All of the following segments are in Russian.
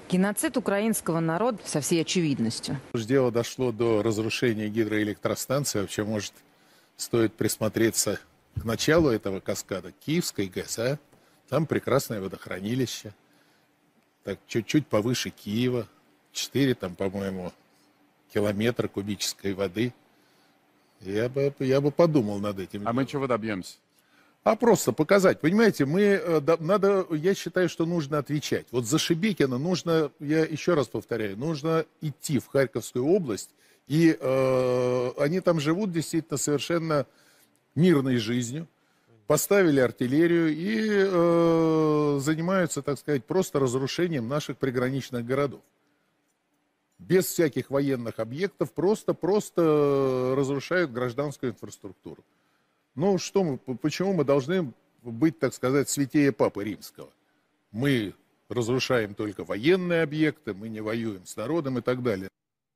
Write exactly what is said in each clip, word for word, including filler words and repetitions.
Геноцид украинского народа со всей очевидностью. Дело дошло до разрушения гидроэлектростанции. Вообще, может, стоит присмотреться к началу этого каскада. Киевской ГЭС, а? Там прекрасное водохранилище. Так, чуть-чуть повыше Киева. четыре, там, по-моему, километра кубической воды. Я бы, я бы подумал над этим. А мы чего добьемся? А просто показать. Понимаете, мы, надо, я считаю, что нужно отвечать. Вот за Шебекина нужно, я еще раз повторяю, нужно идти в Харьковскую область. И э, они там живут действительно совершенно мирной жизнью. Поставили артиллерию и э, занимаются, так сказать, просто разрушением наших приграничных городов. Без всяких военных объектов, просто-просто разрушают гражданскую инфраструктуру. Ну, что мы, почему мы должны быть, так сказать, святее Папы Римского? Мы разрушаем только военные объекты, мы не воюем с народом и так далее.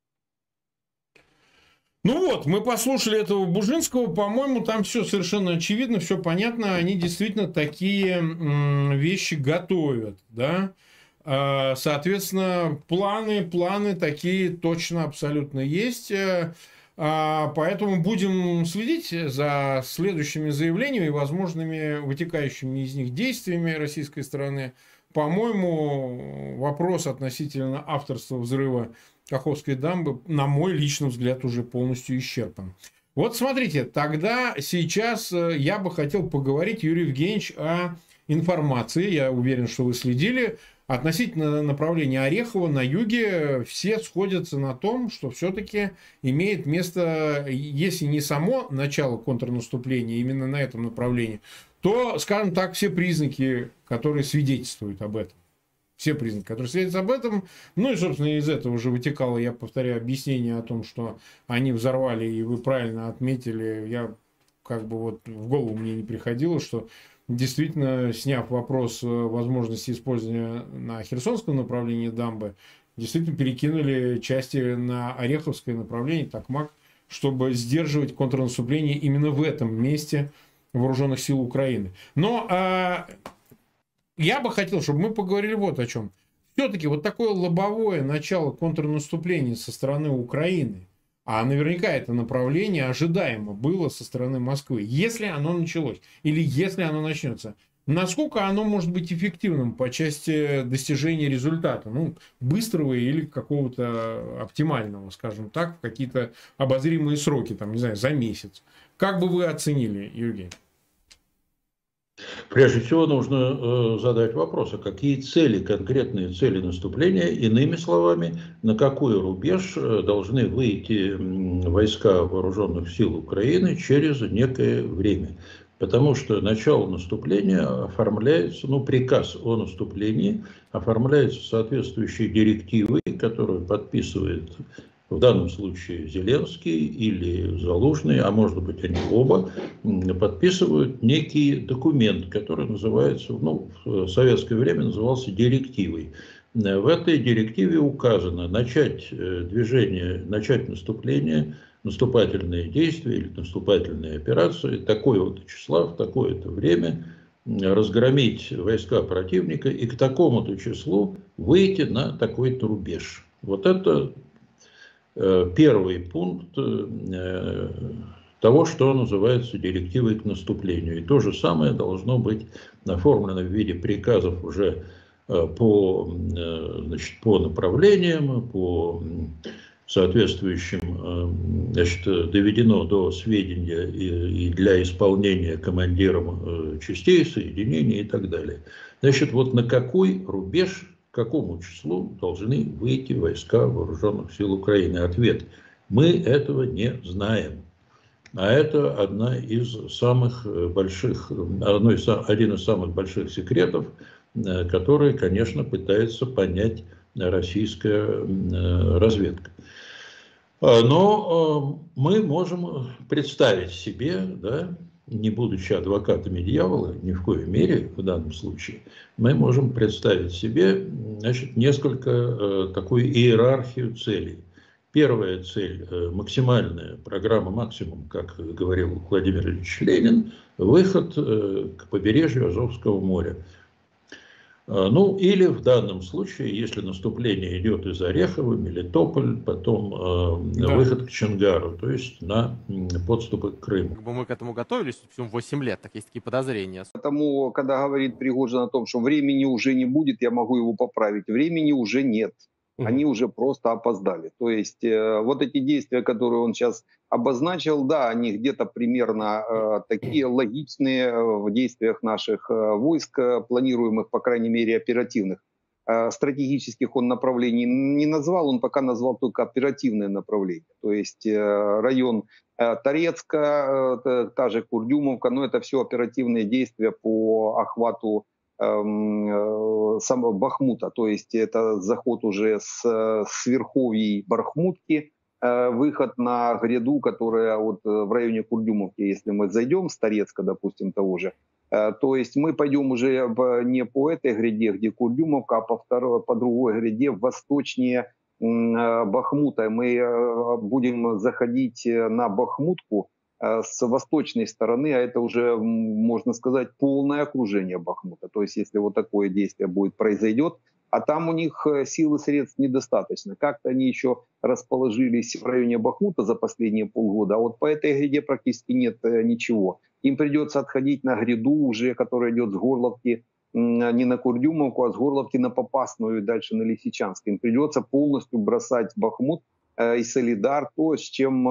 Ну вот, мы послушали этого Бужинского, по-моему, там все совершенно очевидно, все понятно, они действительно такие вещи готовят, да. Соответственно, планы, планы такие точно абсолютно есть. Поэтому будем следить за следующими заявлениями и возможными вытекающими из них действиями российской стороны. По-моему, вопрос относительно авторства взрыва Каховской дамбы, на мой личный взгляд, уже полностью исчерпан. Вот смотрите, тогда сейчас я бы хотел поговорить, Юрий Евгеньевич, о информации. Я уверен, что вы следили. Относительно направления Орехова на юге все сходятся на том, что все-таки имеет место, если не само начало контрнаступления именно на этом направлении, то, скажем так, все признаки, которые свидетельствуют об этом. Все признаки, которые свидетельствуют об этом. Ну и, собственно, из этого уже вытекало, я повторяю, объяснение о том, что они взорвали, и вы правильно отметили, я как бы вот в голову мне не приходило, что действительно, сняв вопрос возможности использования на Херсонском направлении дамбы, действительно перекинули части на Ореховское направление, Токмак, чтобы сдерживать контрнаступление именно в этом месте вооруженных сил Украины. Но а, я бы хотел, чтобы мы поговорили вот о чем. Все-таки вот такое лобовое начало контрнаступления со стороны Украины, а наверняка это направление ожидаемо было со стороны Москвы. Если оно началось или если оно начнется, насколько оно может быть эффективным по части достижения результата? Ну, быстрого или какого-то оптимального, скажем так, в какие-то обозримые сроки, там, не знаю, за месяц. Как бы вы оценили, Евгений? Прежде всего нужно э, задать вопрос, а какие цели, конкретные цели наступления, иными словами, на какой рубеж э, должны выйти э, войска вооруженных сил Украины через некое время. Потому что начало наступления оформляется, ну, приказ о наступлении оформляется соответствующей директивой, которую подписывает в данном случае Зеленский или Залужный, а может быть они оба, подписывают некий документ, который называется, ну, в советское время назывался директивой. В этой директиве указано начать движение, начать наступление, наступательные действия или наступательные операции такое-то числа, в такое-то время, разгромить войска противника и к такому-то числу выйти на такой-то рубеж. Вот это первый пункт того, что называется директивой к наступлению. И то же самое должно быть оформлено в виде приказов уже по, значит, по направлениям, по соответствующим, значит, доведено до сведения и, и для исполнения командиром частей, соединений и так далее. Значит, вот на какой рубеж, к какому числу должны выйти войска вооруженных сил Украины? Ответ: мы этого не знаем. А это одна из самых больших, одно из, один из самых больших секретов, который, конечно, пытается понять российская разведка. Но мы можем представить себе, да, не будучи адвокатами дьявола, ни в коей мере в данном случае, мы можем представить себе, значит, несколько э, такую иерархию целей. Первая цель, э, максимальная программа «Максимум», как говорил Владимир Ильич Ленин, выход э, к побережью Азовского моря. Ну, или в данном случае, если наступление идет из Орехова, Мелитополь, потом э, Да. выход к Чонгару, то есть на подступы к Крыму. Как бы мы к этому готовились, всего восемь лет, так есть такие подозрения. Потому, когда говорит Пригожин о том, что времени уже не будет, я могу его поправить. Времени уже нет. Они уже просто опоздали. То есть э, вот эти действия, которые он сейчас обозначил, да, они где-то примерно э, такие логичные э, в действиях наших э, войск, э, планируемых, по крайней мере, оперативных. Э, стратегических он направлений не назвал, он пока назвал только оперативные направления. То есть э, район э, Торецка, э, та же Курдюмовка, но это все оперативные действия по охвату самого Бахмута, то есть это заход уже с, с верховьей Бахмутки, выход на гряду, которая вот в районе Курдюмовки, если мы зайдем с Торецка, допустим, того же, то есть мы пойдем уже не по этой гряде, где Курдюмовка, а по, второй, по другой гряде восточнее Бахмута. Мы будем заходить на Бахмутку с восточной стороны, а это уже, можно сказать, полное окружение Бахмута. То есть если вот такое действие будет произойдет, а там у них сил и средств недостаточно. Как-то они еще расположились в районе Бахмута за последние полгода, а вот по этой гряде практически нет ничего. Им придется отходить на гряду уже, которая идет с Горловки, не на Курдюмовку, а с Горловки на Попасную и дальше на Лисичанск. Им придется полностью бросать Бахмут и Солидар, то, с чем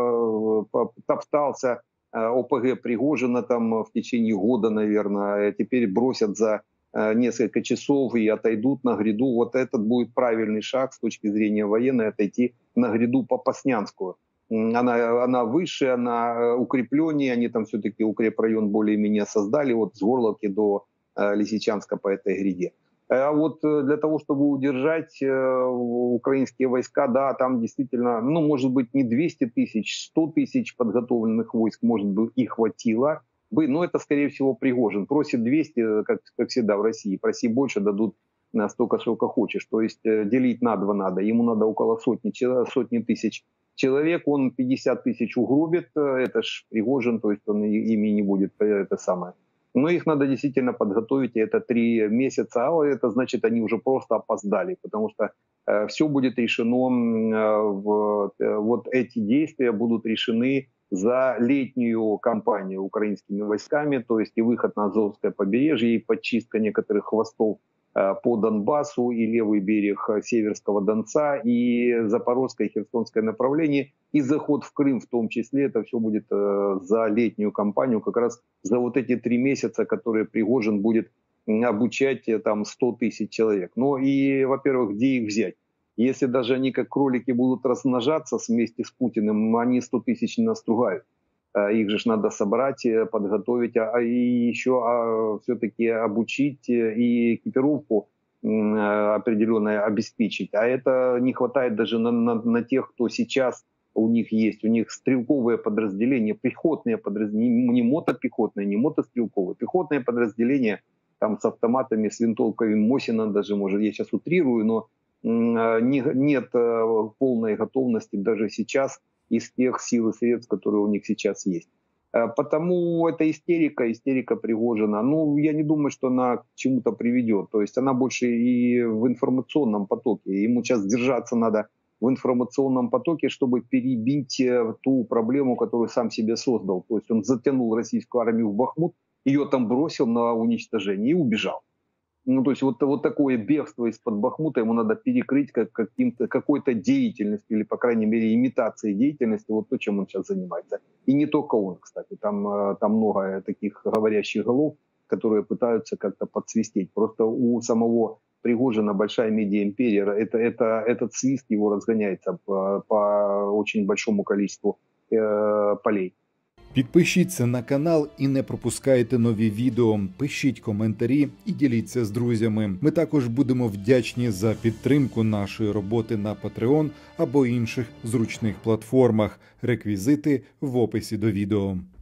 э, топтался э, ОПГ Пригожина там в течение года, наверное, теперь бросят за э, несколько часов и отойдут на гряду. Вот этот будет правильный шаг с точки зрения военной, отойти на гряду Попаснянскую. Она, она выше, она укрепленнее, они там все-таки укрепрайон более-менее создали, вот с Горловки до э, Лисичанска по этой гряде. А вот для того, чтобы удержать украинские войска, да, там действительно, ну, может быть, не двести тысяч, сто тысяч подготовленных войск, может быть, и хватило бы, но это, скорее всего, Пригожин. Просит двести, как, как всегда в России, проси больше, дадут столько, сколько хочешь. То есть делить на два надо. Ему надо около сотни, сотни тысяч человек, он пятьдесят тысяч угробит, это ж Пригожин, то есть он ими не будет, это самое. Но их надо действительно подготовить, и это три месяца, а это значит, они уже просто опоздали, потому что э, все будет решено, э, в, э, вот эти действия будут решены за летнюю кампанию украинскими войсками, то есть и выход на Азовское побережье, и подчистка некоторых хвостов э, по Донбассу, и левый берег Северского Донца, и Запорожское и Херсонское направление, и заход в Крым в том числе. Это все будет э, за летнюю кампанию, как раз за вот эти три месяца, которые Пригожин будет обучать э, там сто тысяч человек. Ну и, во-первых, где их взять? Если даже они как кролики будут размножаться вместе с Путиным, они сто тысяч не настругают. Э, их же надо собрать, подготовить, а, а и еще а, все-таки обучить и экипировку э, определенно обеспечить. А это не хватает даже на, на, на тех, кто сейчас у них есть. У них стрелковые подразделения, пехотные подразделения, не мотопехотные, не мотострелковые, пехотные подразделения там с автоматами, с винтовками Мосина даже, может, я сейчас утрирую, но не, нет полной готовности даже сейчас из тех сил и средств, которые у них сейчас есть. Потому это истерика, истерика Пригожина. Ну, я не думаю, что она к чему-то приведет. То есть она больше и в информационном потоке. Ему сейчас держаться надо в информационном потоке, чтобы перебить ту проблему, которую сам себе создал. То есть он затянул российскую армию в Бахмут, ее там бросил на уничтожение и убежал. Ну, то есть вот, вот такое бегство из-под Бахмута ему надо перекрыть как, каким-то, какой-то деятельностью, или, по крайней мере, имитацией деятельности, вот то, чем он сейчас занимается. И не только он, кстати, там, там много таких говорящих голов, которые пытаются как-то подсвистеть. Просто у самого Пригожина большая медиаимперия, это, это, этот свист его разгоняется по, по очень большому количеству э, полей. Підпишіться на канал і не пропускайте нові відео, пишіть коментарі і діліться з друзями. Ми також будемо вдячні за підтримку нашої роботи на Patreon або інших зручних платформах. Реквізити в описі до відео.